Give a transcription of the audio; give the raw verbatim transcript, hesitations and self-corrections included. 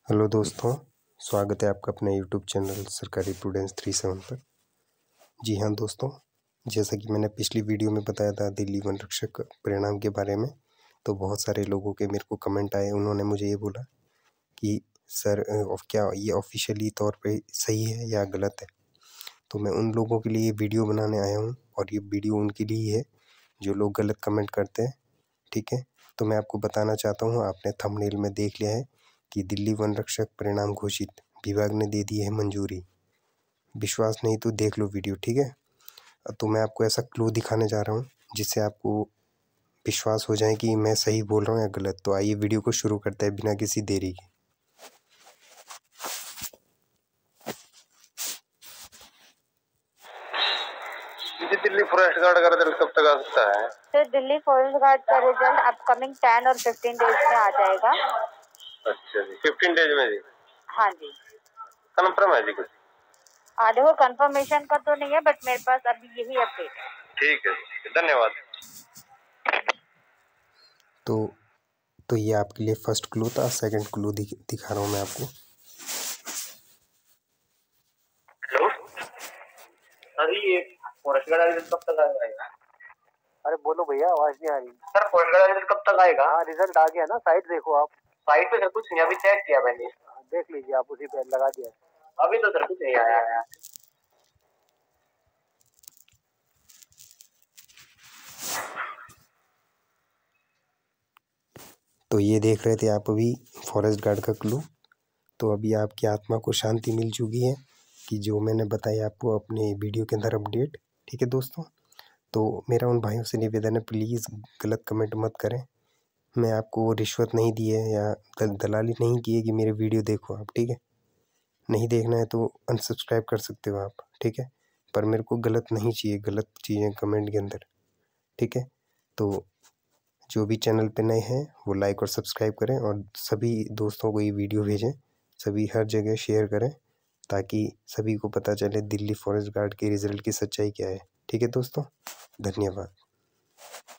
Hello दोस्तों, स्वागत है आपका अपने यूट्यूब चैनल सरकारी प्रूडेंस थ्री सेवन पर। जी हाँ दोस्तों, जैसा कि मैंने पिछली वीडियो में बताया था दिल्ली वन रक्षक परिणाम के बारे में, तो बहुत सारे लोगों के मेरे को कमेंट आए। उन्होंने मुझे ये बोला कि सर अ, क्या ये ऑफिशियली तौर पे सही है या गलत है। तो मैं उन लोगों के लिए वीडियो बनाने आया हूँ और ये वीडियो उनके लिए ही है जो लोग गलत कमेंट करते हैं। ठीक है, तो मैं आपको बताना चाहता हूँ, आपने थंबनेल में देख लिया है कि दिल्ली वन रक्षक परिणाम घोषित, विभाग ने दे दी है मंजूरी। विश्वास नहीं तो देख लो वीडियो। ठीक है, तो मैं आपको ऐसा क्लू दिखाने जा रहा हूँ जिससे आपको विश्वास हो जाए कि मैं सही बोल रहा हूँ या गलत। तो आइए वीडियो को शुरू करते हैं बिना किसी देरी के। जी, दिल्ली फॉरेस्ट गार्ड का रिजल्ट कब तक आ सकता है? सर दिल्ली फॉरेस्ट गार्ड का रिजल्ट अपकमिंग टेन और फिफ्टीन डेज में आ जाएगा। अच्छा जी, फिफ्टीन डेज में जी? हाँ जी। कन्फर्म है जी कुछ? हाँ देखो, कंफर्मेशन का तो नहीं है, बट मेरे पास अभी यही अपडेट है। ठीक है, धन्यवाद। तो तो ये आपके लिए फर्स्ट क्लू था। सेकंड क्लू दिख, दिखा रहा हूँ मैं आपको। हेलो, अरे ये फॉरेस्ट गार्ड रिजल्ट कब तक आएगा? अरे बोलो भैया, आवाज नहीं आ रही। सर फॉरेस्ट गार्ड रिजल्ट कब तक आएगा? हाँ, रिजल्ट आ गया ना, साइट देखो आप। साइट पे सर कुछ नहीं, अभी चेक किया मैंने। हाँ, देख लीजिए आप, उसी पे लगा दिया। अभी तो सर कुछ नहीं आया है। तो ये देख रहे थे आप अभी फॉरेस्ट गार्ड का क्लू। तो अभी आपकी आत्मा को शांति मिल चुकी है कि जो मैंने बताया आपको अपने वीडियो के अंदर अपडेट। ठीक है दोस्तों, तो मेरा उन भाइयों से निवेदन है, प्लीज़ गलत कमेंट मत करें। मैं आपको रिश्वत नहीं दी है या दल, दलाली नहीं की है कि मेरे वीडियो देखो आप। ठीक है, नहीं देखना है तो अनसब्सक्राइब कर सकते हो आप। ठीक है, पर मेरे को गलत नहीं चाहिए, गलत चीज़ें कमेंट के अंदर। ठीक है, तो जो भी चैनल पे नए हैं वो लाइक और सब्सक्राइब करें और सभी दोस्तों को ये वीडियो भेजें, सभी हर जगह शेयर करें ताकि सभी को पता चले दिल्ली फॉरेस्ट गार्ड के रिज़ल्ट की सच्चाई क्या है। ठीक है दोस्तों, धन्यवाद।